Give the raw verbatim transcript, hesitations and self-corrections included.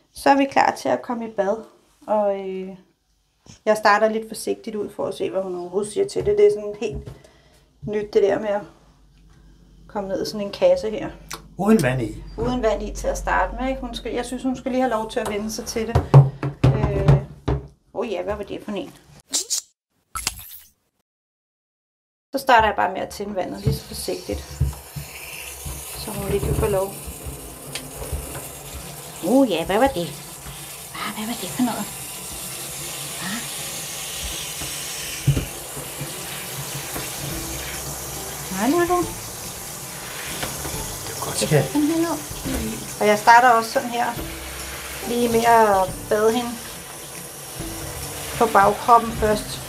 Så er vi klar til at komme i bad. Og øh, jeg starter lidt forsigtigt ud for at se, hvad hun overhovedet siger til det. Det er sådan helt nyt det der med at komme ned i sådan en kasse her. Uden vand i. Uden vand i til at starte med. Ikke? Hun skal, jeg synes, hun skal lige have lov til at vende sig til det. Åh øh, oh ja, hvad var det for en? Så starter jeg bare med at tænde vandet lige så forsigtigt. Så hun lige kan få lov. Åh uh, ja, hvad var det? Ah, hvad var det for noget? Ah. Nej, Lulu. Det er godt, skat. Og jeg starter også sådan her. Lige med at bade hende på bagkroppen først.